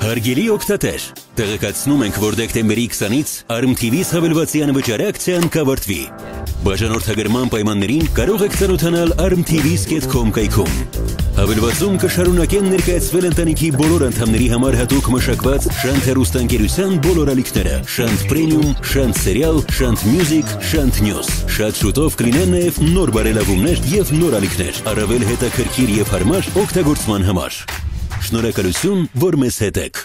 Հարգելի օգտատեր, տեղեկացնում ենք, որ դեկտեմբերի 20-ից ARM TV-ից հավելվածի անվճար ակցիան կավարտվի։ Բաժանորդագրման պայմաններին կարող եք ծանոթանալ armtv.com կայքում։ Հավելվածում կշարունակեն ներկայացվել ընտանիքի բոլոր անդամների համար հատուկ մշակված Շանթ հեռուստաընկերության բոլոր ալիքները՝ Շանթ Premium, Շանթ Serial, Շանթ Music, Շանթ News։ Շատ շուտով կլինեն նաև նոր բարելավումներ և նոր ալիքներ, առավել հետաքրքիր և հարմար օգտագործման համար։ Շնորհակալություն, որ մեզ հետ եք։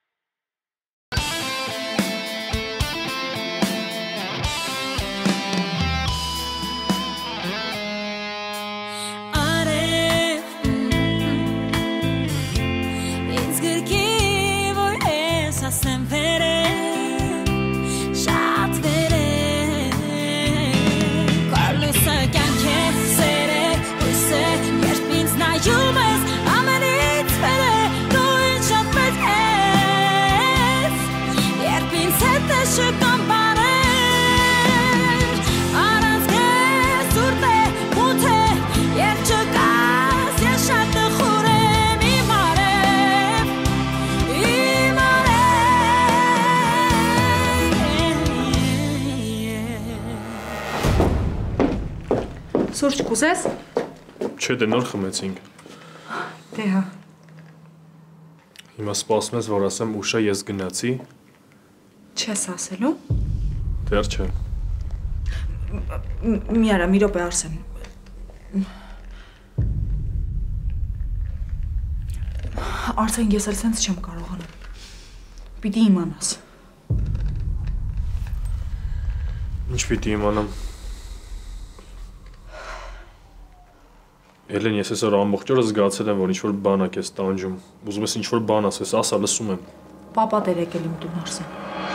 Սուրճ կուզես։ Չէ, դե նոր խմեցինք։ Դե հա։ Հիմա սպասում ես, որ ասեմ ուշա ես գնացի։ Չես ասելու։ Դեռ չէ։ Մի արա, մի րոպե Արսեն։ Արսեն, ես էլ սենց չեմ կարողանում։ Պիտի իմանաս։ Ինչ պիտի իմանամ։ Էլեն, ես այսօր ամբողջ օրը զգացել եմ, որ ինչ-որ բան ա քեզ տանջում։ Ուզում ես ինչ-որ բան ասես, ասա, լսում եմ։ Պապա դեր եկել իմ տուն, Արսեն։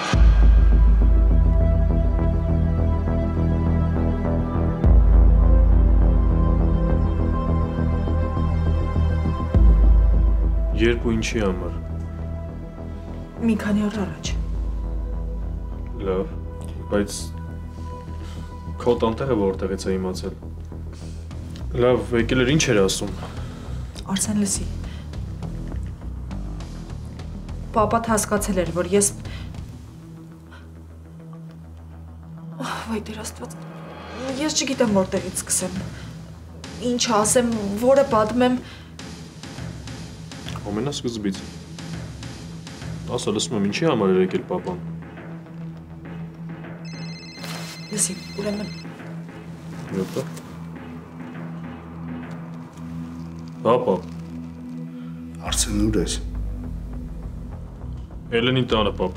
Երբ ու ինչի համար։ Մի քանի օր առաջ։ Լավ, բայց քո տանտեղը որտեղից է իմացել։ Լավ, եկել էր ինչ էր ասում։ Արսեն, լսի։ Պապատ հասկացել էր, որ ես… Վայ դեր Աստված, ես չգիտեմ որտեղից սկսեմ։ Ինչ ասեմ, որը պատմեմ։ Ամենասկզբից։ Ասա, լսում եմ, ինչի համար էր եկել պապան։ Լսի, ուրեմն… Յոպա։ Պապա։ Արսեն ուր ես։ Էլենի տանը, պապ։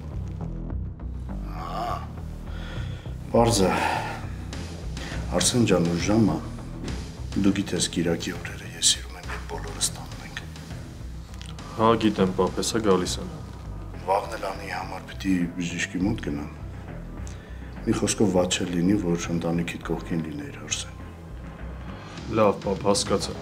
Պարզ է։ Արսեն ջան, ուր ժամը, դու գիտես կիրակի օրերը ես սիրում եմ, երբ բոլորս տանում ենք։ Հա, գիտեմ, պապ, հեսա գալիս եմ։ Վաղն էլ անի համար պիտի բժիշկի մոտ գնամ։ Մի խոսքով ված չէ լինի, որ ընտանիքիդ կողքին լինեիր, Արսեն։ Լավ, պապ, հասկացա։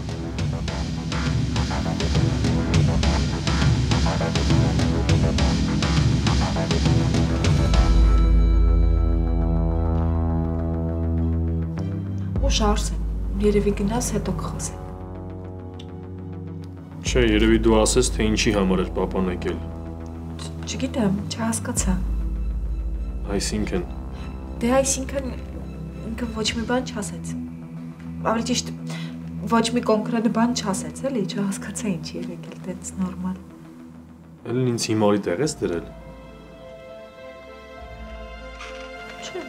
Ուշ Արսեն, երևի գնաս, հետո կխոսենք։ Չէ, երևի դու ասես, թե ինչի համար էր պապան եկել։ Չգիտեմ, չհասկացա։ Այսինքն։ Դե այսինքն ինքը ոչ մի բան չասեց։ Ավելի ճիշտ, ոչ մի կոնկրետ բան չասեց, էլի, չհասկացա ինչի էր եկել, տենց նորմալ։ Էլեն ինձ հիմարի տեղ ես դրել։ Չէ։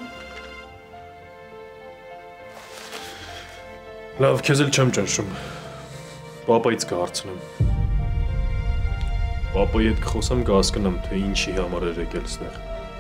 Լավ, քեզ էլ չեմ ճնշում։ Պապայից կհարցնեմ։ Պապայի հետ կխոսեմ, կհասկանամ, թե ինչի համար էր եկել ստեղ։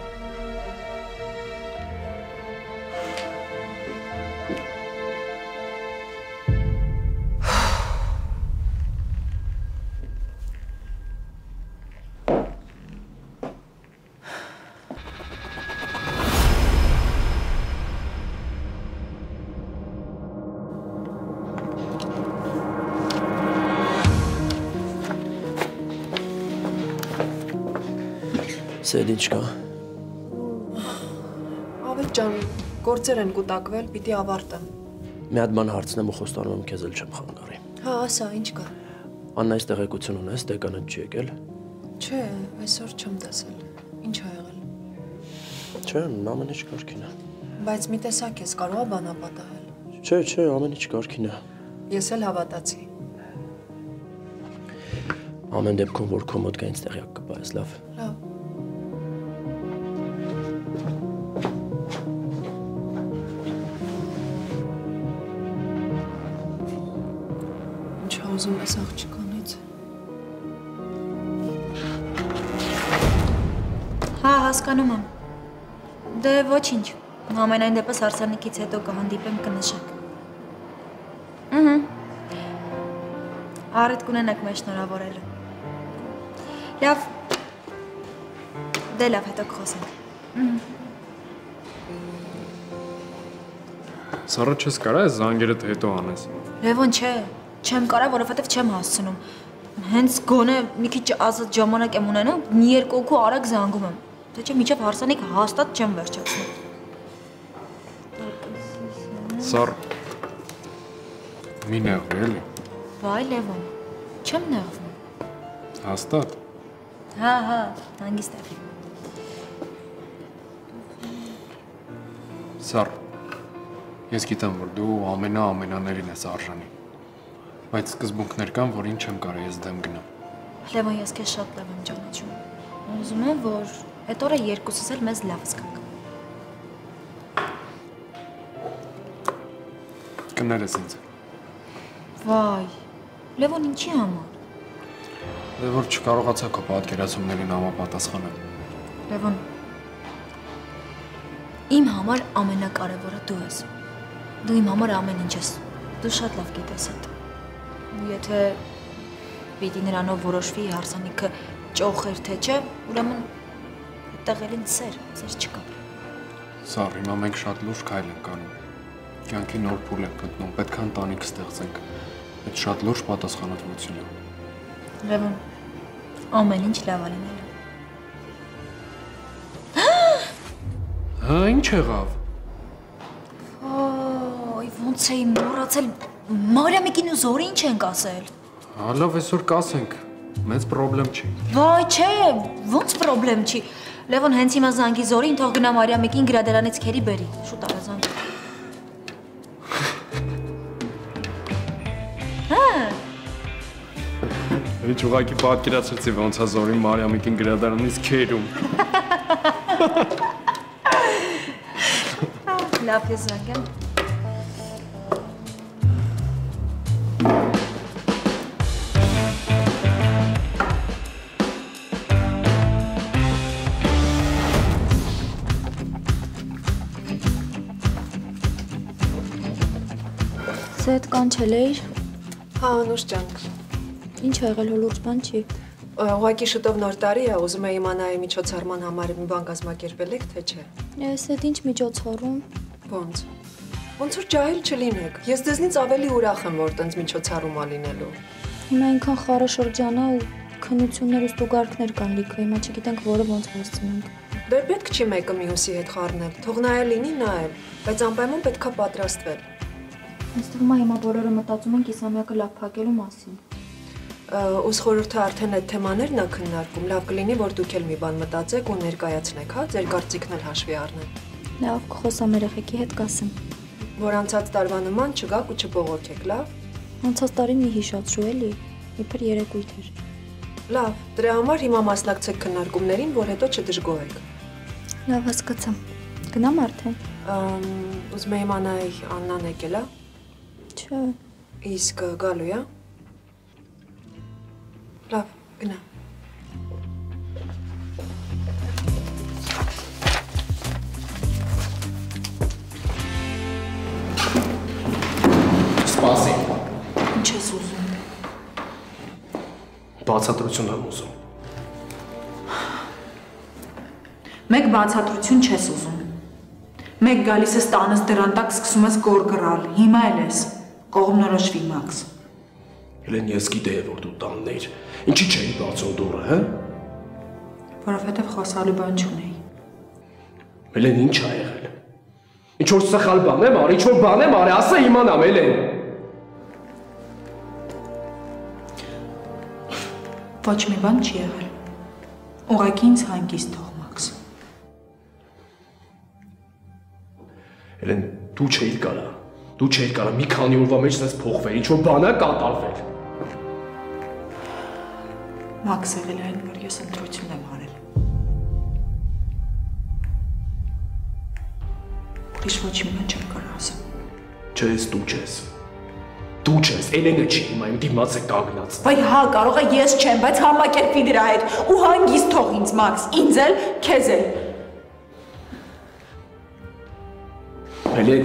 Սեր ինչ կա։ Ավետ ջան, գործեր են կուտակվել, պիտի ավարտեմ։ Մի հատ բան հարցնեմ ու խոստանում եմ քեզ էլ չեմ խանգարի։ Հա, ասա, ինչ կա։ Աննա, այս տեղեկություն ունես, դեկանդ չի եկել։ Չէ, այսօր չեմ տեսել։ Ինչ ա եղել։ Չէ, ամեն ինչ կարգին է։ Բայց մի տեսակ ես կարող է բանա պատահել։ Չէ, ամեն ինչ կարգին է։ Ես էլ հավատացի։ Ամեն դեպքում որ քո մոտ կա ինձ տեղյակ կպայես, լավ։ Լավ։ Ինչ ուզում ես աղջկանից։ Հա, հասկանում եմ։ Դե ոչինչ։ Ամենայն դեպս հարսանիքից հետո կհանդիպենք կնշեք։ Առիթ կունենաք մեզ շնորհավորելու։ Լավ։ Դե լավ, հետո կխոսենք։ Սառը չես կարա այս զանգերդ հետո անես։ Լևոն, չէ, չեմ կարա, որովհետև չեմ հասցնում։ Հենց գոնե մի քիչ ազատ ժամանակ եմ ունենում, մի երկու օգու արագ զանգում եմ։ Թե չէ մինչև հարսանիք հաստատ չեմ վերջացնում։ Սառ։ Մի նեղվի էլի։ Վայ, Լևոն, չեմ նեղվում։ Հաստատ։ Հա, հանգիստ եղի։ Սառ, ես գիտեմ, որ դու ամենաներին ես արժանի, բայց սկզբունքներ կան, որ ինչ եմ կարա ես դեմ գնամ։ Լևոն, ես քեզ շատ լավ եմ ճանաչում։ Ուզում եմ, որ այդ օրը երկուսս էլ մեզ լավ զգանք։ Կներես ինձ։ Վայ, Լևոն, ինչի համար։ Դե որ չկարողացա քո պատկերացումներին համապատասխանել։ Լևոն, իմ համար ամենակարևորը դու ես։ Դու իմ համար ամեն ինչ ես։ Դու շատ լավ գիտես այդ։ Եթե պիտի նրանով որոշվի հարսանիքը ճոխեր թե չէ, ուրեմն այդտեղ էլ ինձ սեր չկա։ Սառ, հիմա մենք շատ լուրջ քայլ ենք անում։ Կյանքի նոր փուլ ենք գտնում, պետք է ընտանիք ստեղծենք։ Այդ շատ լուրջ պատասխանատվություն է։ Լևոն, ամեն ինչ լավ է լինելու։ Հա, ինչ եղավ։ Ոայ, ոնց էի մոռացել, Մարիամիկին ու Զորի ինչ ենք ասել։ Հա, լավ, այսօր կասենք, մեծ պրոբլեմ չի։ Վայ, չէ, ոնց պրոբլեմ չի։ Լևոն, հենց հիմա զանգի Զորին, թող գնա Մարիամիկին գրադարանից քերի բերի։ Շուտ արա զանգ։ Ինչ ուղղակի պատկերացրեցի ոնց է Զորին Մարիամիկին գրադարանից քերում։ Լավ, ես զանգեմ։ Սետ կանչել էիր։ Հա, Անուշ ջան։ Ինչ ա եղել, լուրջ բան չի։ Ուղղակի շուտով նոր տարի է, ուզում եմ իմանալ միջոցառման համար մի բան կազմակերպել եք, թե չէ։ Ես այդ ինչ միջոցառում։ Ոնց։ Ոնց որ ջահել չլինեք։ Ես դեզնից ավելի ուրախ եմ, որ տենց միջոցառում ա լինելու։ Հիմա այնքան խառը շրջան ա ու քննություններ ու ստուգարքներ կան լիքը, հիմա չգիտենք որը ոնց հասցնենք։ Դե պետք չի մեկը մյուսի հետ խառնել։ Թող նայել լինի նայել, բայց անպայման պետքա պատրաստվել։ Ինձ թվում է հիմա բոլորը մտածում են կիսամյակը լավ փակելու մասին։ Ուս խորհուրդը արդեն այդ թեմաներն ա քննարկում, լավ կլինի, որ դուք էլ մի բան մտածեք ու ներկայացնեք, հա, ձեր կարծիքն էլ հաշվի առնեն։ Լավ, կխոսամ երեխեքի հետ կասեմ։ Որ անցած տարվա նման չգաք ու չբողոքեք, լավ։ Անցած տարին մի հիշացրու էլի, իբր երեկույթ էր։ Լավ, դրա համար հիմա մասնակցեք քննարկումներին, որ հետո չդժգոհեք։ Լավ, հասկացա։ Գնամ արդեն։ Ուզում եմ իմանալ Աննան եկել է։ Չէ։ Իսկ գալու է։ Լավ, գնա։ Սպասի։ Ինչ ես ուզում։ Բացատրություն եմ ուզում։ Մեկ բացատրություն չես ուզում։ Մեկ գալիս ես տանս դրան տակ սկսում ես գորգռալ, հիմա էլ ես, կողմնորոշվի Մաքս։ Հելեն, ես գիտեի, որ դու տանն էիր, ինչի չէի բացում դուռը, հա? Որովհետև խոսալու բան չունեի։ Հելեն, ինչ ա եղել։ Ինչ-որ սխալ բան եմ արի, ինչ-որ բան եմ արի, ասա իմանամ, Հելեն։ Ոչ մի բան չի եղել։ Ուղղակի ինձ հանգիստ թող, Մաքս։ Էլեն, դու չէիր կարա։ Դու չէիր կարա մի քանի օրվա մեջ դες փոխվել, ինչ որ բան է կատարվել։ Մաքս եղել այն, որ ես ընտրություն եմ արել։ Ուրիշ ոչ մի բան չեմ կարող ասել։ Չես, դու չես։ Դու չես, Էլենը չի հիմա իմ դիմաց է կանգնած։ Վայ հա, կարող է ես չեմ, բայց համակերպվի դրա հետ ու հանգիստ թող ինձ, Մաքս, ինձ էլ, քեզ էլ։ Էլեն,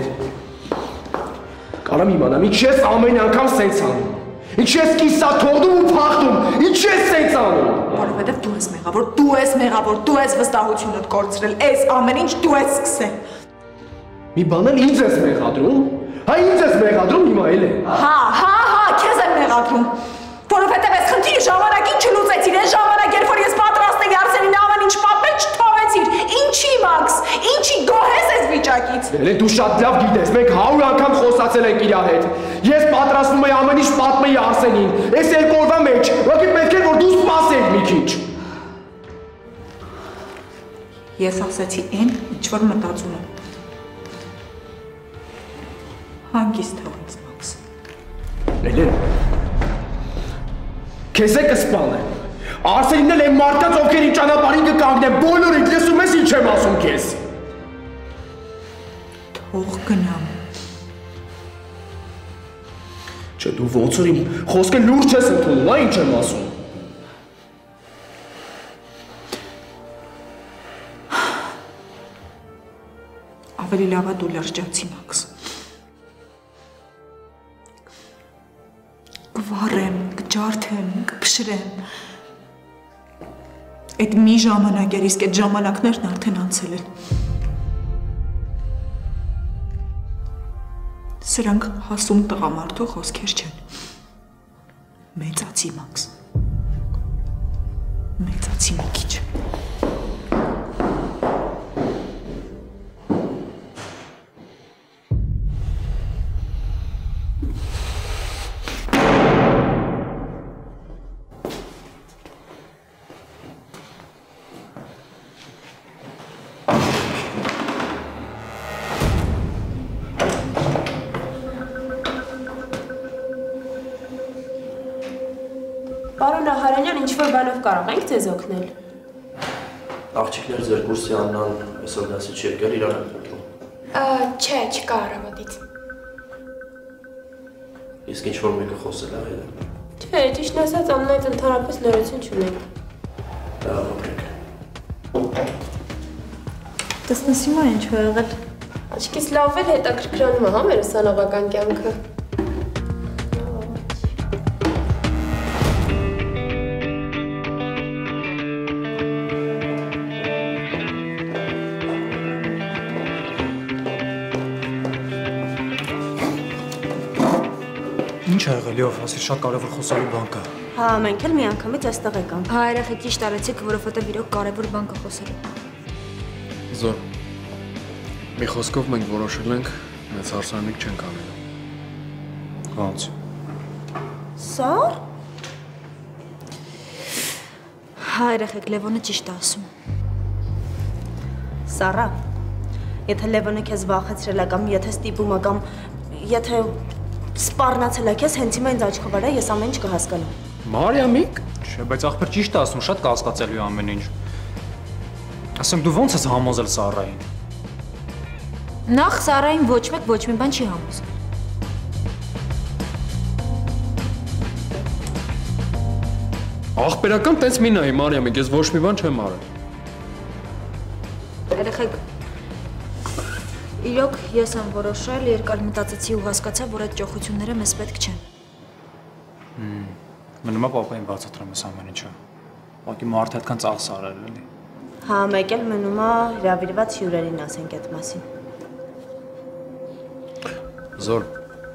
կարամ իմանամ, ինչ ես ամեն անգամ սենց անում։ Ինչ ես կիսա թողնում ու փախնում, ինչ ես սենց անում։ Որովհետև դու ես մեղավոր, դու ես վստահությունդ կորցրել, այս ամեն ինչ դու ես սկսել։ Մի բան էլ ինձ ես մեղադրում։ Հա ինձ ես մեղադրում հիմա էլ է։ Հա, քեզ եմ մեղադրում։ Որովհետև այս խնդիրը ժամանակին չլուծեցիր, այս ժամանակ, երբ որ ես պատրաստ էի Արսենին ամեն ինչ պատմել, չթողեցիր։ Ինչի, Մաքս, ինչի գոհ ես այս վիճակից։ Էլեն դու շատ լավ գիտես, մենք 100 անգամ խոսացել ենք իրար հետ։ Ես պատրաստվում էի ամեն ինչ պատմեի Արսենին։ Այս երկու օրվա մեջ, ուղղակի պետք է որ դու սպասես մի քիչ։ Ես ասացի այն, ինչ որ մտածում եմ։ Հանգիստ թող ինձ, Մաքս։ Էլեն, քեզ է կսպանեմ։ Արսենին էլ այն մարդկանց, ովքեր իմ ճանապարհին կկանգնեն, բոլորին լսում ես ինչ եմ ասում քեզ։ Թող գնամ։ Չէ, դու ոնց որ իմ խոսքը լուրջ ես ընդունում, հա ինչ եմ ասում։ Ավելի լավ է դու լրջացի, Մաքս։ Կվառեմ, կջարդեմ, կփշրեմ։ Այդ մի ժամանակ էր, իսկ այդ ժամանակներն արդեն անցել են։ Սրանք հասուն տղամարդու խոսքեր չեն։ Մեծացի, Մաքս։ Մեծացի մի քիչ։ Պարոն Ահարյանյան, ինչ-որ բանով կարող ենք ձեզ օգնել։ Աղջիկներ ձեր կուրսի Աննան այսօր դասի չի եկել, իրար եմ փնտրում։ Չէ, չկա առավոտից։ Իսկ ինչ-որ մեկը խոսել է հետ։ Չէ, ճիշտն ասած Աննայից ընդհանրապես լրացություն չունենք։ Լավ, օգնեք։ Տեսնես հիմա ինչ է եղել։ Աչքից լավ էլ հետաքրքրանում է, հա, մեր ուսանողական կյանքը։ Ինչ է եղել, Լիով, ասիր շատ կարևոր խոսալու բան կա։ Հա, մենք էլ միանգամից այստեղ եկանք։ Հա, երեխեք ճիշտ արեցիք, որովհետև իրոք կարևոր բան կա խոսելու։ Զոր, մի խոսքով մենք որոշել ենք մեծ հարսանիք չենք անելու։ Ոնց։ Սար։ Հա, երեխեք, Լևոնը ճիշտ է ասում։ Սարա, եթե Լևոնը քեզ վախեցրել է կամ եթե ստիպում է կամ եթե սպառնացել է քեզ, հենց հիմա ինձ աչքով արա, ես ամեն ինչ կհասկանամ։ Մարիամիկ։ Չէ, բայց ախպեր ճիշտ է ասում, շատ կասկածելի է ամեն ինչ։ Ասեմ, դու ոնց ես համոզել Սարային։ Նախ Սարային ոչ մեկ ոչ մի բան չի համոզել։ Աղբերական տենց մի նայի, Մարիամիկ, ես ոչ մի բան չեմ արել։ Երեխեք, իրոք ես եմ որոշել, երկար մտածեցի ու հասկացա, որ այդ ճոխությունները մեզ պետք չեն։ Մնում է պապային բացատրեմ ես ամեն ինչը։ Ուղղակի մարդը այդքան ծախս արել էլի։ Հա, մեկ էլ մնում է հրավիրված հյուրերին ասենք այդ մասին։ Զոր,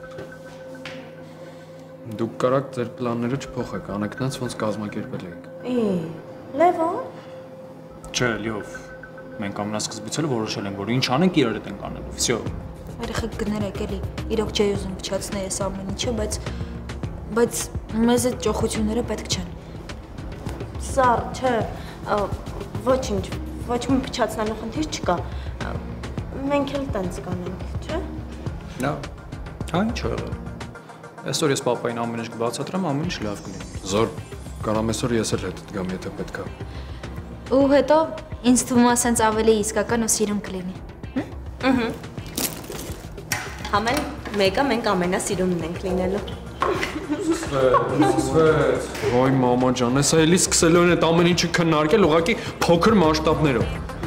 դուք կարաք ձեր պլանները չփոխեք, անեք նենց ոնց կազմակերպել եք։ Լևոն։ Չէ, Լիով, մենք ամենասկզբից էլ որոշել ենք, որ ինչ անենք իրար հետ ենք անելու։ Վсё։ Երեխեք գներեք էլի, իրոք չէ ուզում փչացնել ես ամեն ինչը, բայց մեզ այդ ճոխությունները պետք չեն։ Սար, չէ, Ոչինչ, ոչ մի փչացնելու խնդիր չկա։ Մենք էլ տենց կանենք, չէ՞։ Նա, հա ինչ ա եղել։ Այսօր ես պապային ամեն ինչ կբացատրեմ, ամեն ինչ լավ կլինի։ Զոր, կարամ այսօր ես էլ հետդ գամ, եթե պետք է։ Ու հետո ինձ թվում է ասենց ավելի իսկական ու սիրուն կլինի։ Համեն մեկը մենք ամենասիրունն ենք լինելու։ Սկսվեց։ Ոյ մամա ջան, ես էլի սկսելու են այդ ամեն ինչը քննարկել ուղղակի փոքր մասշտաբներով։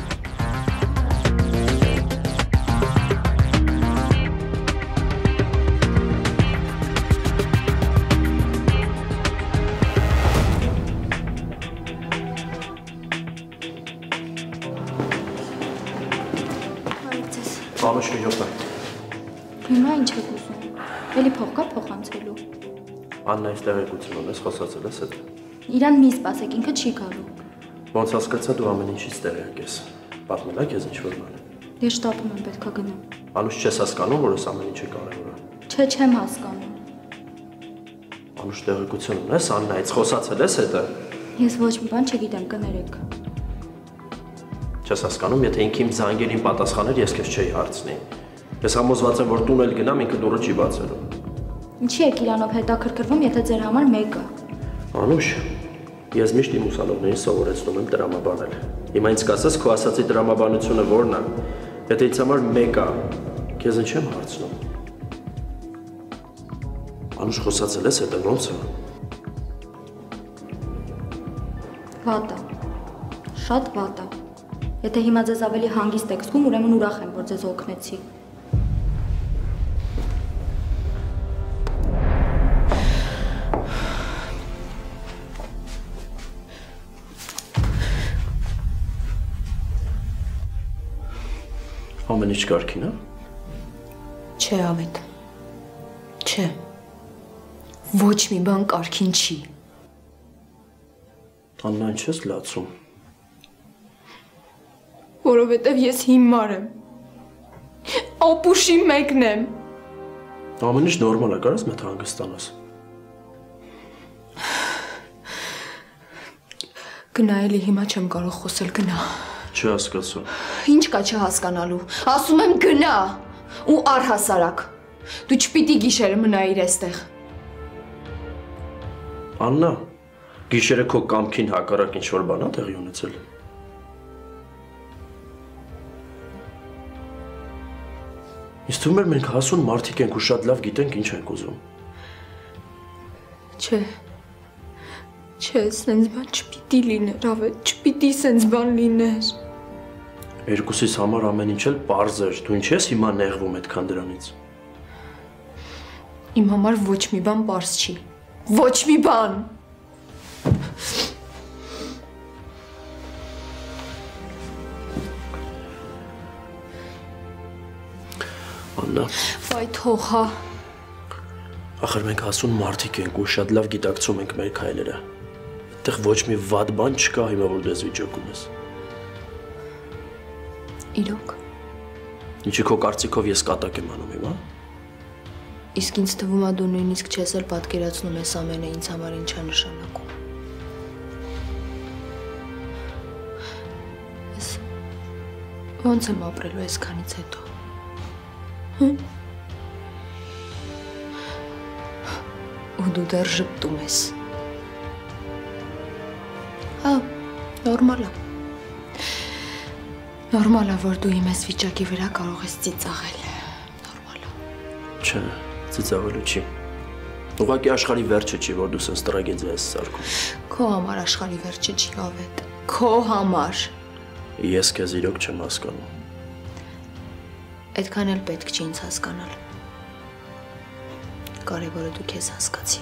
Բանուշ մի րոպե։ Հիմա ինչ եք ուզում։ Էլի փող կա փոխանցելու։ Աննա այս տեղեկություն ունես, խոսացել ես հետ։ Իրան մի սպասեք, ինքը չի գալու։ Ոնց հասկացա դու ամեն ինչից տեղյակ ես։ Պատմել ա քեզ ինչ-որ բան։ Ես շտապում եմ, պետքա գնամ։ Անուշ չես հասկանում, որ ես ամեն ինչը կարևոր է։ Չէ, չեմ հասկանում։ Անուշ տեղեկություն ունես, Աննայից խոսացել ես հետը։ Ես ոչ մի բան չգիտեմ, կներեք։ Չես հասկանում, եթե ինքը իմ զանգերին պատասխաներ, ես քեզ չէի հարցնի։ Ես համոզված եմ, որ տուն էլ գնամ, ինքը դուռը չի բացելու։ Ինչի եք իրանով հետաքրքրվում, եթե ձեր համար մեկ է։ Անուշ, ես միշտ իմ ուսանողներին սովորեցնում եմ տրամաբանել։ Հիմա ինձ կասես, քո ասացի տրամաբանությունը որն է։ Եթե ինձ համար մեկ է, քեզ չեմ հարցնում։ Անուշ, խոսացել ես հետը ոնց է։ Վատ է։ Շատ վատ է։ Եթե հիմա ձեզ ավելի հանգիստ եք զգում, ուրեմն ուրախ եմ, որ ձեզ օգնեցի։ Ամեն ինչ կարգին է։ Չէ, Ավետ։ Չէ։ Ոչ մի բան կարգին չի։ Աննա, ինչ ես լացում։ Որովհետև ես հիմար եմ։ Ապուշի մեկն եմ։ Ամեն ինչ նորմալ է, կարես մեծ հանգստանաս։ Գնա էլի հիմա չեմ կարող խոսել, գնա։ Չի հասկացում։ Ինչ կա չհասկանալու։ Ասում եմ գնա։ Ու առհասարակ։ Դու չպիտի գիշերը մնայիր այստեղ։ Աննա, գիշերը քո կամքին հակառակ ինչ-որ բան ա տեղի ունեցել։ Ինձ թվում էր մենք հասուն մարդիկ ենք ու շատ լավ գիտենք ինչ ենք ուզում։ Չէ։ Չէ, սենց բան չպիտի լիներ, Ավետ, չպիտի սենց բան լիներ։ Երկուսիս համար ամեն ինչ էլ պարզ էր, դու ինչ ես հիմա նեղվում այդքան դրանից։ Իմ համար ոչ մի բան պարզ չի։ Ոչ մի բան։ Աննա։ Վայ թող, հա։ Ախր մենք հասուն մարդիկ ենք ու շատ լավ գիտակցում ենք մեր քայլերը։ Այդտեղ ոչ մի վատ բան չկա հիմա որ դու ես վիճակում ես։ Իրոք։ Ինչի քո կարծիքով ես կատակ եմ անում հիմա։ Իսկ ինձ թվում է դու նույնիսկ չես էլ պատկերացնում ես ամենը ինձ համար ինչա նշանակում։ Ես ոնց եմ ապրելու այսքանից հետո։ Ու դու դեռ ժպտում ես։ Հա, նորմալ է։ Նորմալ է, որ դու իմ այս վիճակի վրա կարող ես ծիծաղել։ Նորմալ է։ Չէ, ծիծաղելու չի։ Ուղղակի աշխարհի վերջը չի, որ դու սենց տրագեդիա ես սարքում։ Քո համար աշխարհի վերջը չի, Ավետ։ Քո համար։ Ես քեզ իրոք չեմ հասկանում։ Այդքան էլ պետք չի ինձ հասկանալ։ Կարևորը դու քեզ հասկացի։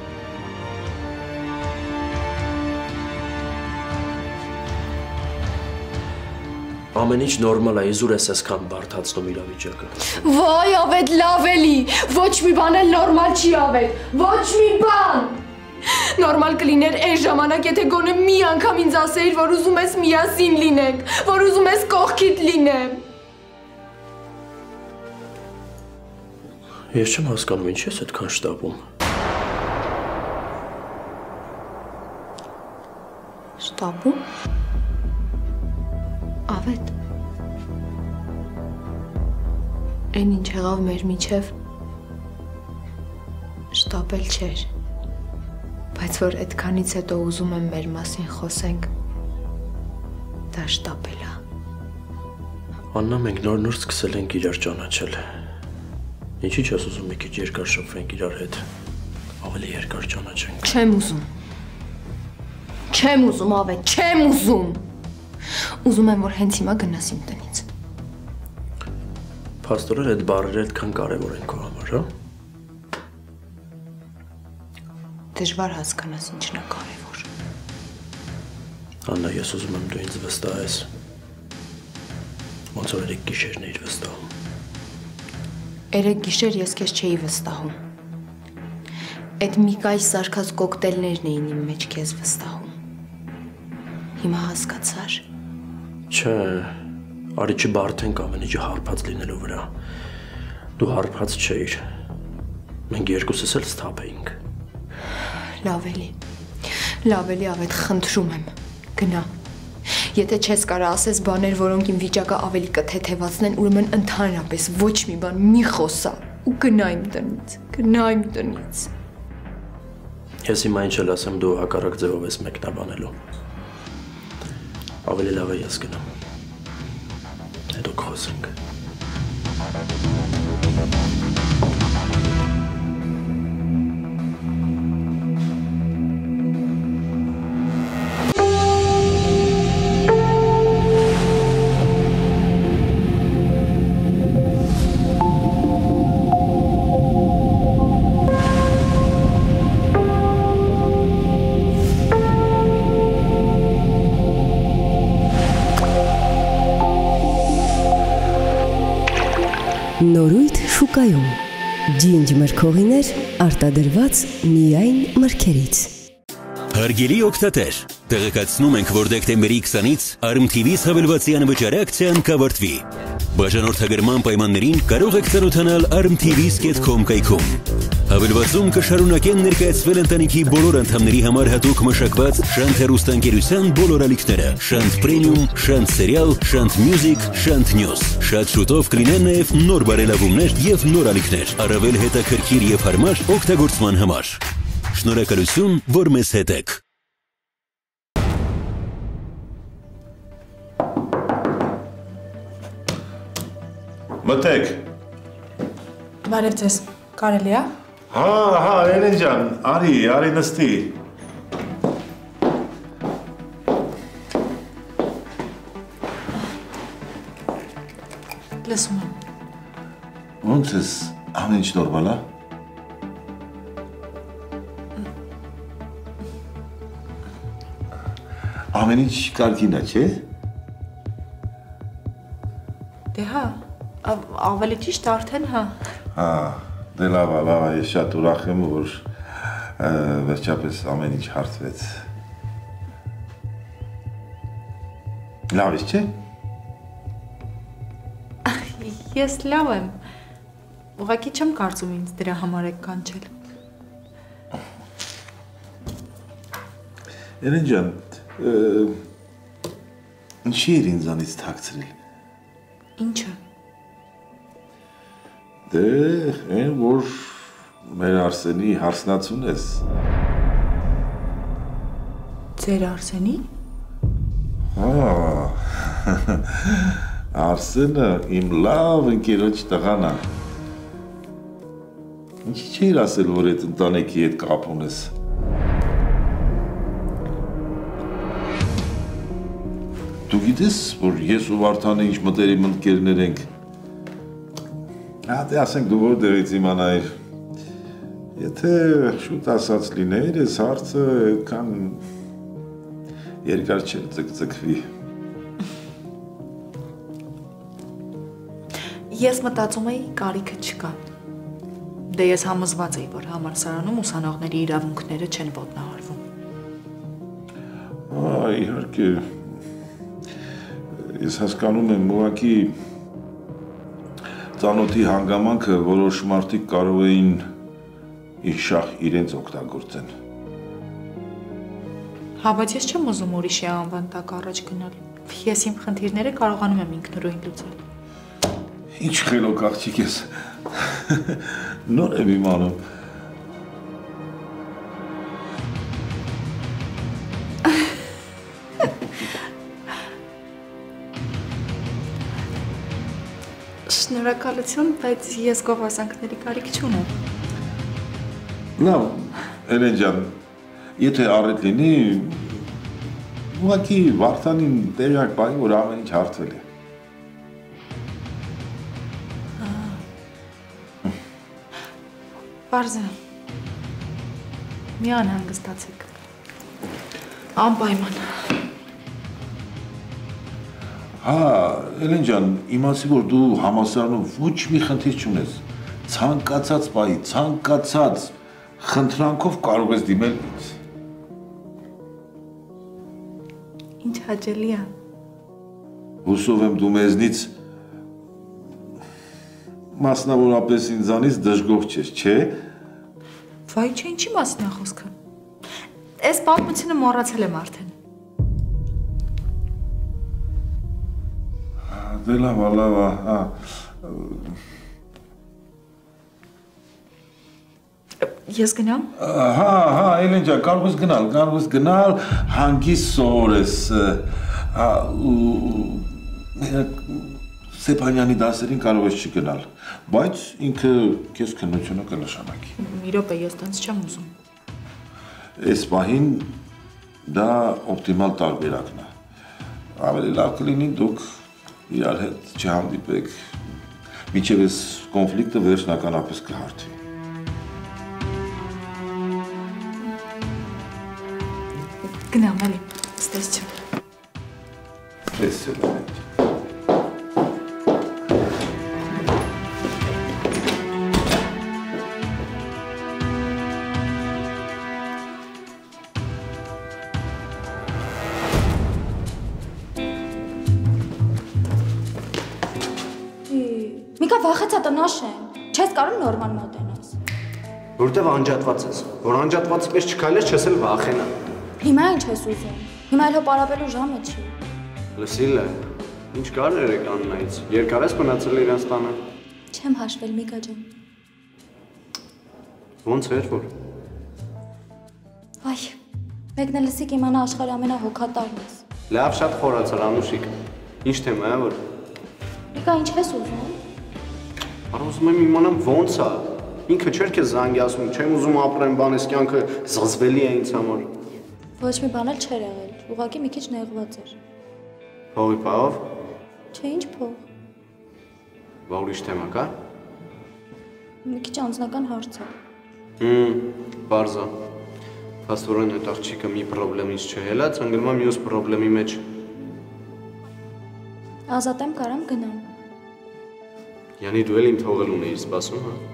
Ամեն ինչ նորմալ է, իզուր ես այսքան բարդացնում իրավիճակը։ Վայ, Ավետ, լավ էլի։ Ոչ մի բան էլ նորմալ չի, Ավետ։ Ոչ մի բան։ Նորմալ կլիներ այս ժամանակ, եթե գոնե մի անգամ ինձ ասեիր, որ ուզում ես միասին լինենք, որ ուզում ես կողքիդ լինեմ։ Ես չեմ հասկանում, ինչ ես այդքան շտապում։ Շտապ Շտաբում։ Ավետ։ Այն ինչ եղավ մեր միջև շտապել չէր, բայց որ այդքանից հետո ուզում եմ մեր մասին խոսենք, դա շտապել է։ Աննա, մենք նոր սկսել ենք իրար ճանաչել։ Ինչի՞ չես ուզում մի քիչ երկար շփվենք իրար հետ, ավելի երկար ճանաչենք։ Չեմ ուզում։ Չեմ ուզում, Ավետ, չեմ ուզում։ Ուզում եմ, որ հենց հիմա գնաս իմ տնից։ Փաստորեն այդ բառերը այդքան կարևոր են քո համար, հա։ Դժվար հասկանաս ինչն է կարևոր։ Աննա, ես ուզում եմ դու ինձ վստահես։ Ոնց որ երեք գիշերն էիր վստահում։ Երեք գիշեր ես քեզ չէի վստահում։ Այդ Միկայի սարքած կոկտեյլներն էին իմ մեջ քեզ վստահում։ Հիմա հասկացար։ Չէ, արի չբարդենք ամեն ինչը հարբած լինելու վրա։ Դու հարբած չէիր։ Մենք երկուսս էլ սթափ էինք։ Լավ էլի, Ավետ, խնդրում եմ, գնա։ Եթե չես կարա ասես բաներ, որոնք իմ վիճակը ավելի կթեթևացնեն, ուրեմն ընդհանրապես ոչ մի բան մի խոսա ու գնա իմ տնից։ Ես հիմա ինչ էլ ասեմ, դու հակառակ ձևով ես մեկնաբանելու։ Ավելի լավ է ես գնամ։ Հետո կխոսենք։ Նորույթ շուկայում ջինջ մրգողիներ արտադրված միայն մրգերից։ Հարգելի օգտատեր, տեղեկացնում ենք, որ դեկտեմբերի 20-ից Arm TV-ից հավելվածի անվճար ակցիան կավարտվի։ Բաժանորդագրման պայմաններին կարող եք ծանոթանալ armtvs.com կայքում։ Հավելվածում կշարունակեն ներկայացվել ընտանիքի բոլոր անդամների համար հատուկ մշակված Շանթ հեռուստաընկերության բոլոր ալիքները՝ Շանթ Premium, Շանթ Serial, Շանթ Music, Շանթ News։ Շատ շուտով կլինեն նաև նոր բարելավումներ և նոր ալիքներ, առավել հետաքրքիր և հարմար օգտագործման համար։ Շնորհակալություն, որ մեզ հետ եք։ Մտեք։ Բարև ձեզ, կարելի է։ Հա, Էլեն ջան, արի նստի։ Լսում եմ։ Ոնց ես, ամեն ինչ նորմալ է։ Ամեն ինչ կարգին է, չէ։ Դե հա, ավելի ճիշտ արդեն հա։ Հա, դե լավ է, ես շատ ուրախ եմ, որ վերջապես ամեն ինչ հարթվեց։ Լավ ես, չէ։ Ես լավ եմ, ուղղակի չեմ կարծում ինձ դրա համար եք կանչել։ Էլեն ջան, ինչի էր ինձանից թաքցրել։ Ինչը։ Դե, այն որ մեր Արսենի հարսնացուն ես։ Ձեր Արսենի։ Հա, Արսենը իմ լավ ընկերոջ տղան է։ Ինչի չէիր ասել, որ այդ ընտանիքի հետ կապ ունես։ Դու գիտես, որ ես ու Վարդանը ինչ մտերիմ ընկերներ ենք։ Դե ասենք դու որտեղից իմանայիր։ Եթե շուտ ասած լինեիր, այս հարցը այդքան երկար չէր ձգձգվի։ Ես մտածում էի կարիքը չկա։ Դե ես համոզված էի, որ համալսարանում ուսանողների իրավունքները չեն ոտնահարվում։ Իհարկե, ես հասկանում եմ, ուղղակի ծանոթի հանգամանքը որոշ մարդիկ կարող էին իր շահ իրենց օգտագործեն։ Հա, բայց ես չեմ ուզում ուրիշի անվան տակ առաջ գնալ։ Ես իմ խնդիրները կարողանում եմ ինքնուրույն լուծել։ Ինչ խելոք աղջիկ ես։ Նոր եմ իմանում։ Շնորհակալություն, բայց ես գովազանքների կարիք չունեմ։ Լավ, Էլեն ջան, եթե առիթ լինի, ուղղակի Վարդանին տեղյակ բանի, որ ամեն ինչ հարթվել է։ Պարզ է։ Մի անհանգստացեք։ Անպայման։ Հա, Էլեն ջան, իմացի, որ դու համալսարանում ոչ մի խնդիր չունես, ցանկացած պահի, ցանկացած խնդրանքով կարող ես դիմել ինձ։ Ինչ հաճելի է։ Հուսով եմ դու մեզնից մասնավորապես ինձանից դժգոհ չես, չէ՞։ Վայ, չէ, ինչի մասն է խոսքը։ Այս պատմությունը մոռացել եմ արդեն։ Դե լավ, հա։ Ես գնամ։ Հա, Էլեն ջան, կարող ես գնալ, հանգիստ սովորես։ Սեփանյանի դասերին կարող ես չգնալ, բայց ինքը քեզ քննությունը կնշանակի։ Մի րոպե, ես տենց չեմ ուզում։ Այս պահին դա օպտիմալ տարբերակն է։ Ավելի լավ կլինի դուք իրար հետ չհանդիպեք, մինչև այս կոնֆլիկտը վերջնականապես կհարթի։ Գնամ, էլի, ստես չեմ։ Ստես չեմ։ Միկա վախեցա տնաշ եմ, չես կարող նորմալ մոտենաս։ Որտև անջատված ես, որ անջատվածի պես չքայլես, չես էլ վախենա։ Հիմա ինչ ես ուզում, հիմա էլ հո պարապելու ժամը չի։ Լսիլը, ինչ կար երեք Աննայից, երկար ես մնացել իրանց տանը։ Չեմ հաշվել Միկա ջան։ Ոնց էր որ։ Այ, մեկն էլ լսիկ իմանա աշխարհի ամենահոգատարն ես։ Լավ շատ խորացար Անուշիկ։ Ինչ թեմա է որ։ Միկա ինչ ես ուզում։ Արա ուզում եմ իմանամ ոնց է։ Ինքը չէր քեզ զանգի ասում, չեմ ուզում ապրեմ, բան էս կյանքը զզվելի է ինձ համար։ Ոչ մի բան էլ չէր եղել, ուղղակի մի քիչ նեղված էր։ Փողի պահով։ Չէ, ինչ փող։ Բա ուրիշ թեմա կա։ Մի քիչ անձնական հարց է։ Պարզ է։ Փաստորեն այդ աղջիկը մի խնդրից չհելած, ընկնում է մյուս խնդրի մեջ։ Ազատեմ կարամ գնամ։ Յանի դու էլ իմ թողել ունեիր սպասում, հա։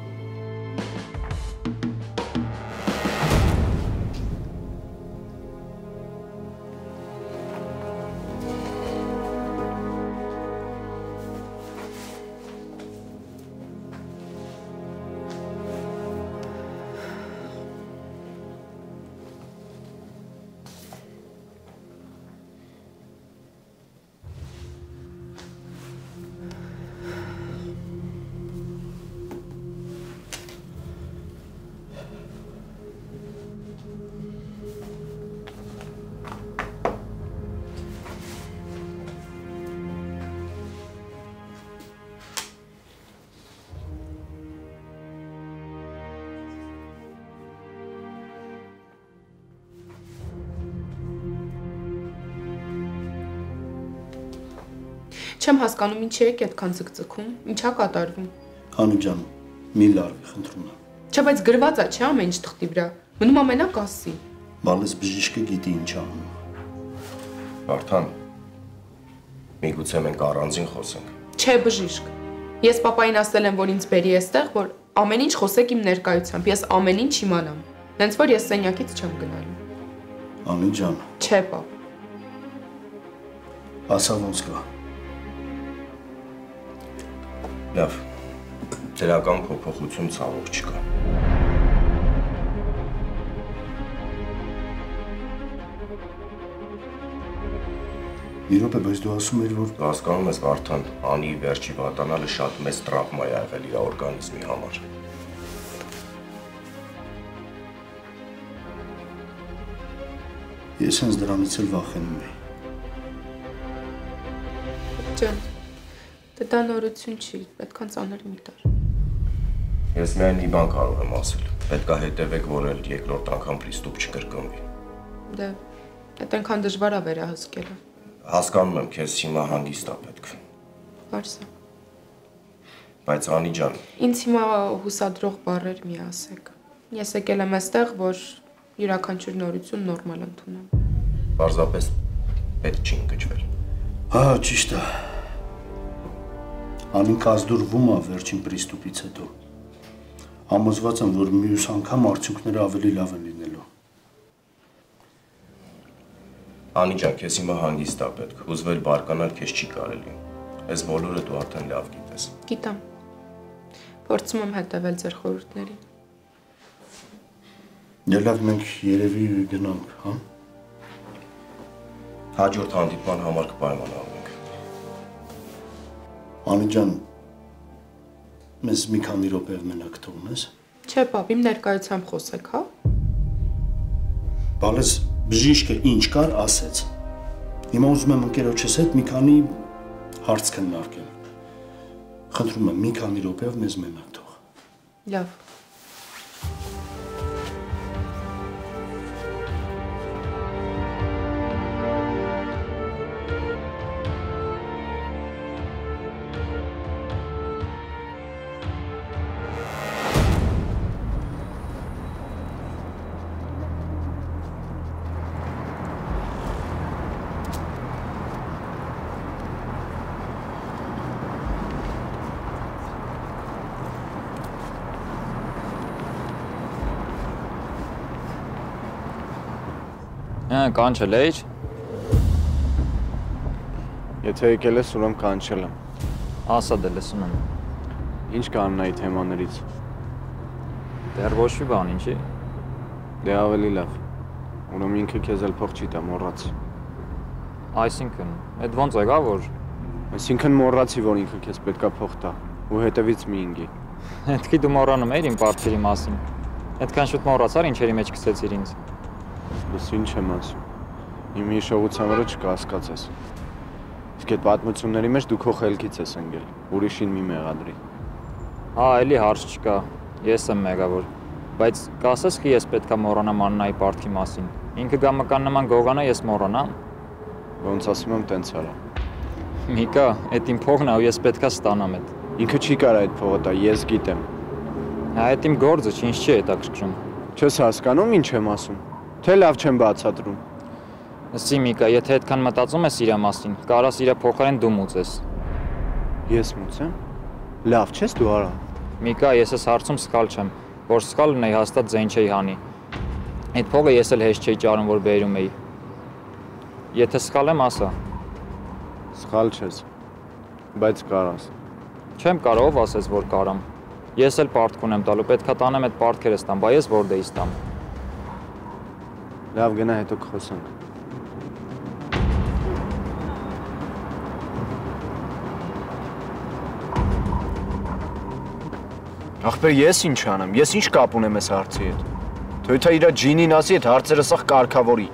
Չեմ հասկանում ինչի եք այդքան ցկցկում, ինչա կատարվում։ Անու ջան, մի լարվի, խնդրում եմ։ Չէ, բայց գրված է, չէ՞ ամեն ինչ թղթի վրա։ Մնում ամենակ ասի։ Բալես բժիշկը գիտի ինչ անում։ Վարդան, միգուցե մենք առանձին խոսենք։ Չէ, բժիշկ։ Ես պապային ասել եմ, որ ինձ բերի այստեղ, որ ամեն ինչ խոսեք իմ ներկայությամբ, ես ամեն ինչ իմանամ։ Հենց որ ես սենյակից չեմ գնալու։ Անու ջան։ Չէ, պապ։ Ասա ոնց կա։ Լավ, դրական փոփոխություն ցավոք չկա։ Մի րոպե, բայց դու ասում ես, որ Դու հասկանում ես, Վարդան, Անի վերջի վատանալը շատ մեծ տրավմա է եղել իր օրգանիզմի համար։ Ես հենց դրանից էլ վախենում էի։ Ջան, դա նորություն չի, պետք է ծանր մի տար։ Ես միայն մի բան կարող եմ ասել։ Պետք է հետևեք, որ էլ երկրորդ անգամ պրիստուպ չկրկնվի։ Դե, այդ այնքան դժվար է վերահսկելը։ Հասկանում եմ, քեզ հիմա հանգիստ է պետք։ Բարսա։ Բայց Անի ջան, Ինձ հիմա հուսադրող բառեր մի ասեք։ Ես եկել եմ այստեղ, որ յուրաքանչյուր նորություն նորմալ ընդունեմ։ Պարզապես պետք չի ընկճվել։ Հա, ճիշտ է։ Անին կազդուրվում է վերջին պրիստուպից հետո։ Համոզված եմ, որ մյուս անգամ արդյունքները ավելի լավ են լինելու։ Անի ջան, քեզ հիմա հանգիստ է պետք։ Հուզվել բարկանալ քեզ չի կարելի։ Այս բոլորը դու արդեն լավ գիտես։ Գիտեմ։ Փորձում եմ հետևել ձեր խորհուրդներին։ Լավ, մենք երևի գնանք, հա։ Հաջորդ հանդիպման համար կպայմանավորենք։ Անի ջան, մեզ մի քանի րոպե մենակ թողնես։ Չէ, պապ, իմ ներկայությամբ խոսեք, հա։ Բալես բժիշկը ինչ կար, ասեց։ Հիմա ուզում եմ ընկերոջս հետ մի քանի հարց քննարկել։ Խնդրում եմ մի քանի րոպեով մեզ մենակ թող։ Լավ։ Կանչել էիր։ Եթե եկել ես, ուրեմն կանչել եմ։ Ասա դե լսում եմ։ Ինչ կանն այդ թեմաներից։ Դեռ ոչ մի բան, ինչի։ Դե ավելի լավ։ Ուրեմն ինքը քեզ էլ փող չի տա, մոռացի։ Այսինքն, այդ ոնց եկա որ։ Այսինքն մոռացի, որ ինքը քեզ պետքա փող տա, ու հետևից մի ինգի։ Հետքի դու մոռանում էիր իմ պարտքերի մասին։ Այդքան շուտ մոռացար ինչերի մեջ գցեցիր ինձ։ Ես ինչ եմ ասում։ Իմ հիշողության վրա չկասկածես։ Իսկ այդ պատմությունների մեջ դու քո խելքից ես ընկել, ուրիշին մի մեղադրի։ Հա, էլի հարց չկա։ Ես եմ մեղավոր։ Բայց կասես କି ես պետքա մոռանամ Աննայի պարտքի մասին։ Ինքը գամական նման գողանա, ես մոռանամ։ Ոնց ասում եմ, տենց արա։ Միկա, այդ իմ փողն է ու ես պետքա ստանամ այդ։ Ինքը չի կարող այդ փողը տա, ես գիտեմ։ Հա, այդ իմ գործը չի, ինձ չի հետաքրքրում։ Չես հասկանում ինչ եմ ասում։ Թե լավ չեմ բացատրում։ Ասի Միկա, եթե այդքան մտածում ես իր մասին, կարաս իր փոխարեն դու մուծես։ Ես մուծեմ։ Լավ չես դու արա։ Միկա, ես ես հարցում սխալ չեմ, որ սխալ ունեի հաստատ ձեն չէի հանի։ Այդ փողը ես էլ հեշտ չէի ճարում, որ բերում էի։ Եթե սխալ եմ, ասա։ Սխալ չես։ Բայց կարաս։ Չեմ կարող, ով ասես, որ կարամ։ Ես էլ պարտք ունեմ տալու, պետքա տանեմ այդ պարտքերը ստամ, բա ես որտե իստամ։ Լավ, գնա հետո կխոսանք։ Ախպեր, ես ինչ անեմ, ես ինչ կապ ունեմ այս հարցի հետ։ Թույթա իրա ջինին ասի, այդ հարցերը սաղ կարգավորի։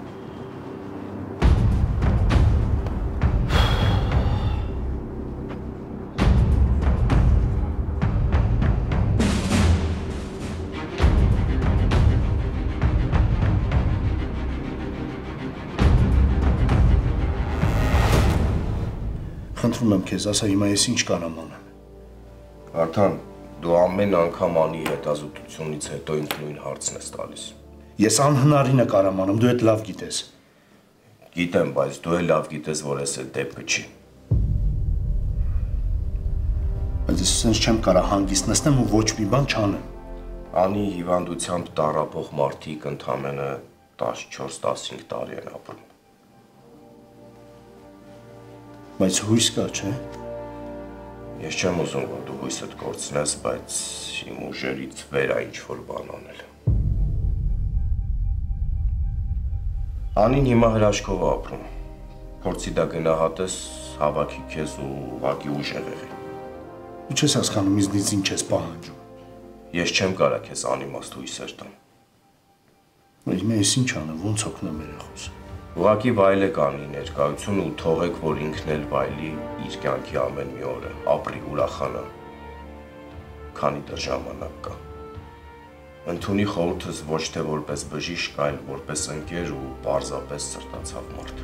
Խնդրում եմ քեզ, ասա հիմա ես ինչ կանեմ անեմ։ Վարդան, դու ամեն անգամ Անի հետազոտությունից հետո ինձ նույն հարցն ես տալիս։ Ես անհնարինը կարամ անում, դու այդ լավ գիտես։ Գիտեմ, բայց դու էլ լավ գիտես, որ այս էլ դեպքը չի։ Բայց ես sense չեմ կարա հանգիստ նստեմ ու ոչ մի բան չանեմ։ Անի հիվանդությամբ տառապող մարդիկ ընդամենը 14-15 տարի են ապրում։ Բայց հույս կա, չէ՞։ Ես չեմ ուզում, որ դու հույսդ կորցնես, բայց իմ ուժերից վեր է ինչ-որ բան անել։ Անին հիմա հրաշքով է ապրում։ Փորձի դա գնահատես, հավաքի քեզ ու ուղղակի ուժեղ եղի։ Ու չես հասկանում ինձնից ինչ ես պահանջում։ Ես չեմ կարա քեզ անիմաստ հույսեր տամ։ Հիմա ես ինչ անեմ, ոնց օգնեմ երեխուս։ Ուղղակի վայելեք անի ներկայություն ու թողեք, որ ինքն էլ վայելի իր կյանքի ամեն մի օրը, ապրի ուրախանա, քանի դեռ ժամանակ կա։ Ընդունի խորհուրդս ոչ թե որպես բժիշկ, այլ որպես ընկեր ու պարզապես սրտացավ մարդ։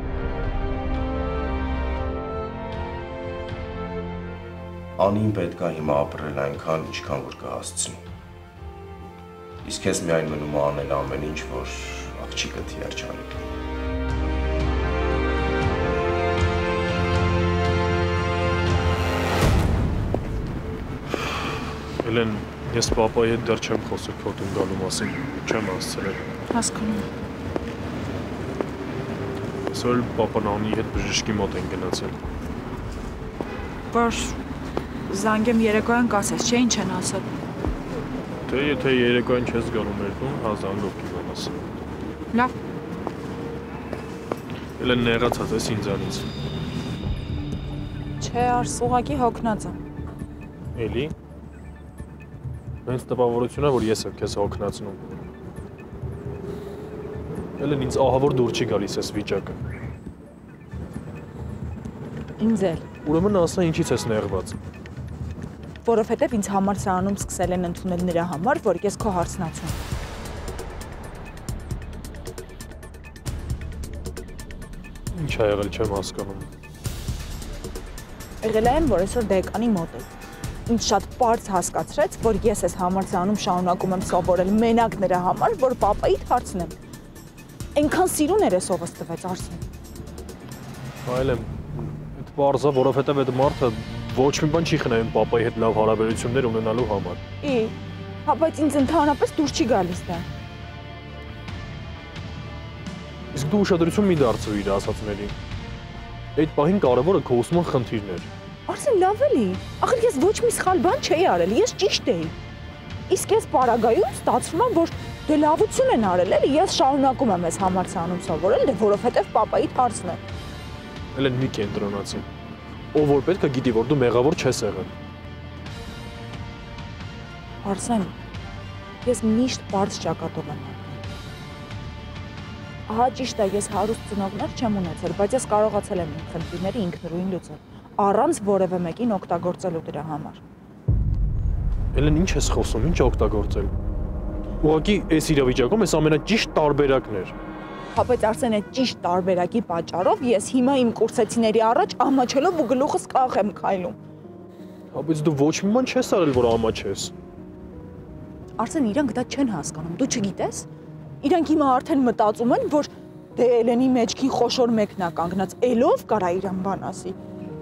Անին պետք է հիմա ապրել այնքան, ինչքան որ կհասցնի։ Իսկ ես միայն մնում է անել ամեն ինչ, որ աղջիկը թիերջանի։ Էլեն, ես պապայի հետ դեռ չեմ խոսել քո տուն գալու մասին, չեմ հասցրել։ Հասկանում եմ։ Այսօր պապան Անի հետ բժշկի մոտ են գնացել։ Որ զանգեմ երեկոյան կասես, չէ՞ ինչ են ասել։ Թե եթե երեկոյան չես գալու մեր տուն, զանգով կիմանաս։ Լավ։ Էլեն նեղացած ես ինձանից։ Չէ, Արս, ուղղակի հոգնած եմ։ Էլի։ Հենց տպավորություն է, որ ես եմ քեզ հոգնածնում։ Էլեն ինձ ահավոր դուր չի գալիս այս վիճակը։ Ինձ էլ։ Ուրեմն ասա ինչից ես նեղված։ Որովհետև ինձ համար սրանում սկսել են ընդունել նրա համար, որ ես քո հարցնացում։ Ինչ ա եղել չեմ հասկանում։ Եղել եմ, որ այսօր դեկանի մոտ է։ Ինձ շատ պարզ հասկացրեց, որ ես այս համալսարանում շարունակում եմ սովորել մենակ նրա համար, որ պապայիդ հարցնեմ։ Այնքան սիրուն էր էսովս տվեց Արսեն։ Այլ եմ, այդ պարզա, որովհետև այդ մարդը ոչ մի բան չի խնայում պապայի հետ լավ հարաբերություններ ունենալու համար։ Հա, բայց ինձ ընդհանրապես դուր չի գալիս դա։ Իսկ դու ուշադրություն մի դարձրու իր ասածներին։ Այդ պահին կարևորը քո ուսման խնդիրն էր։ Արսեն, լավ էլի։ Ախր ես ոչ մի սխալ բան չէի արել, ես ճիշտ էի։ Իսկ ես պարագայում ստացվում է, որ դե լավություն են արել էլի, ես շարունակում եմ այս համալսարանում սովորել, դե որովհետև պապայիդ հարցն է։ Էլեն մի կենտրոնացի։ Ով որ պետք է գիտի, որ դու մեղավոր չես եղել։ Արսեն, ես միշտ բարձ ճակատով եմ ապրել։ Ահա ճիշտ է, ես հարուստ ծնողներ չեմ ունեցել, բայց ես կարողացել եմ իմ խնդիրները ինքնուրույն լուծել, առանց որևէ մեկին օգտագործելու դրա համար։ Էլեն ինչ ես խոսում, ինչ օգտագործել։ Ուղղակի այս իրավիճակում այս ամենաճիշտ տարբերակն էր։ Հա, բայց Արսեն, այդ ճիշտ տարբերակի պատճառով ես հիմա իմ կուրսեցիների առաջ ամաչելով ու գլուխս կախ եմ քայլում։ Հա, բայց դու ոչ մի բան չես արել, որ ամաչես։ Արսեն, իրանք դա չեն հասկանում, դու չգիտես։ Իրանք հիմա արդեն մտածում են, որ դե Էլենի մեջքի խոշոր մեկն է կանգնած, էլով կարա իրան բան ասի։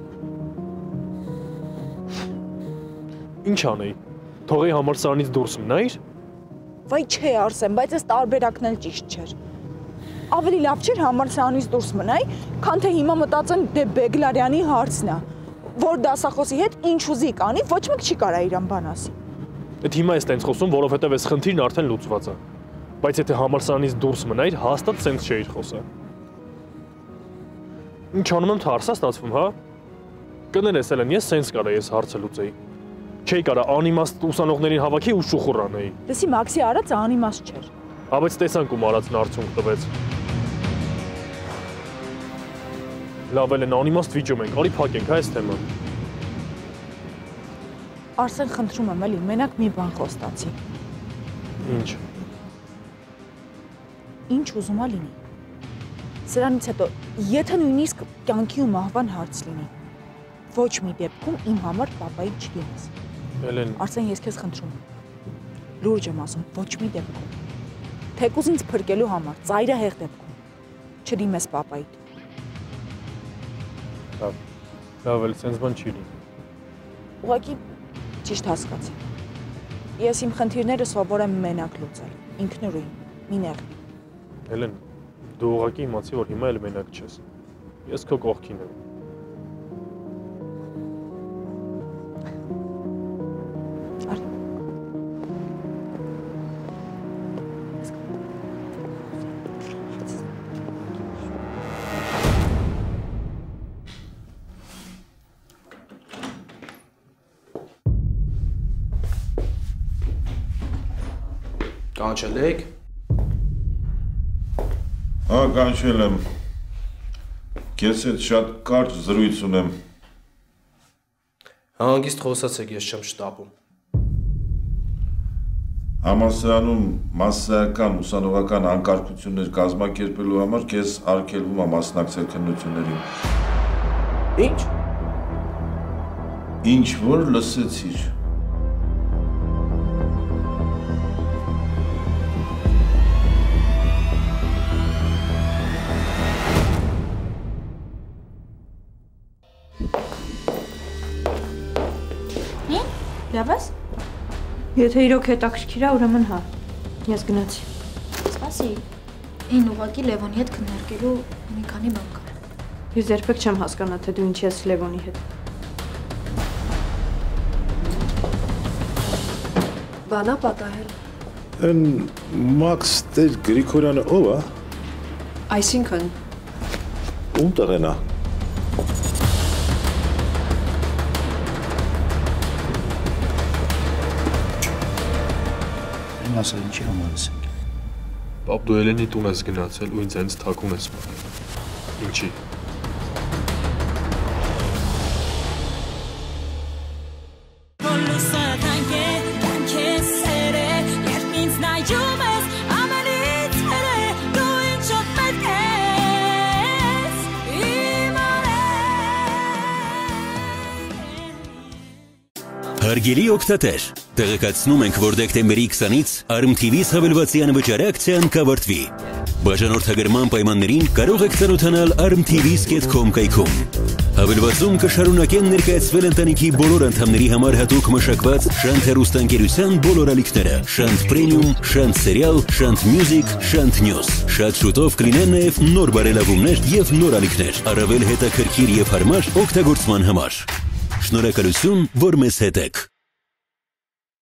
Ինչ անեի։ Թողեի համալսարանից դուրս մնայիր։ Վայ չէ, Արսեն, բայց այս տարբերակն էլ ճիշտ չէր։ Ավելի լավ չէր համալսարանից դուրս մնայի, քան թե հիմա մտածեն դե Բեգլարյանի հարցն է, որ դասախոսի հետ ինչ ուզի կանի, ոչ մեկ չի կարա իրան բան ասի։ Այդ հիմա ես տենց խոսում, որովհետև այս խնդիրն արդեն լուծված է։ Բայց եթե համալսարանից դուրս մնայիր, հաստատ սենց չէիր խոսա։ Ինչ անում եմ, թե հարց է ստացվում, հա։ Կներես Էլեն, ես սենց կարա ես հարցը լուծեի։ Չէի կարա անիմաստ ուսանողներին հավաքի ու շուխուռ անեի։ Տեսի Մաքսի արածը անիմաստ չէր։ Հա, բայց տեսանք ում արածն արդյունք տվեց։ Լավ Էլեն, անիմաստ վիճում ենք, արի փակենք, հա, այս թեման։ Արսեն, խնդրում եմ էլի, մենակ մի բան խոստացի։ Ինչ։ Ինչ ուզում ա լինի։ Սրանից հետո, եթե նույնիսկ կյանքի ու մահվան հարց լինի, ոչ մի դեպքում իմ համար պապայի չլինես։ Էլեն։ Արսեն, ես քեզ խնդրում եմ։ Լուրջ եմ ասում, ոչ մի դեպքում։ Թեկուզ ինձ փրկելու համար, ծայրահեղ դեպքում չդիմես պապայիդ։ Լավ էլ, սենց բան չի լինի։ Ուղղակի ճիշտ հասկացի։ Ես իմ խնդիրները սովոր եմ մենակ լուծել, ինքնուրույն, մի նեղմի։ Էլեն, դու ուղղակի իմացի, որ հիմա էլ մենակ չես։ Ես քո կողքին եմ։ Կանչել եք։ Հա, կանչել եմ։ Քեզ հետ շատ կարճ զրույց ունեմ։ Հանգիստ խոսացեք, ես չեմ շտապում։ Համալսարանում մասսայական ուսանողական անկարգություններ կազմակերպելու համար քեզ արգելվում է մասնակցել քննություններին։ Ինչ։ Ինչ որ լսեցիր։ Լավ ես։ Եթե իրոք հետաքրքիր է, ուրեմն հա։ Ես գնացի։ Սպասի։ Ին ուղղակի Լևոնի հետ քննարկելու մի քանի բան կա։ Ես երբեք չեմ հասկանա, թե դու ինչի ես Լևոնի հետ։ Բանա պատահել։ Են Մաքս Տեր Գրիգորյանը ով է։ Այսինքն Ում տղեն է։ Ասա ինչի համար ես եկել։ Պապ դու Էլենի տուն ես գնացել ու ինձ հենց թաքուն ես մտել։ Ինչի։ Հարգելի օգտատեր, տեղեկացնում ենք, որ դեկտեմբերի 20-ից Arm TV-ից հավելվածի անվճար ակցիան կավարտվի։ Բաժանորդագրման պայմաններին կարող եք ծանոթանալ armtvs.com կայքում։ Հավելվածում կշարունակեն ներկայացվել ընտանիքի բոլոր անդամների համար հատուկ մշակված Շանթ հեռուստաընկերության բոլոր ալիքները՝ Շանթ Premium, Շանթ Serial, Շանթ Music, Շանթ News։ Շատ շուտով կլինեն նաև նոր բարելավումներ եւ նոր ալիքներ, առավել հետաքրքիր եւ հարմար օգտագործման համար։ Շնորհակալություն, որ մեզ հետ եք։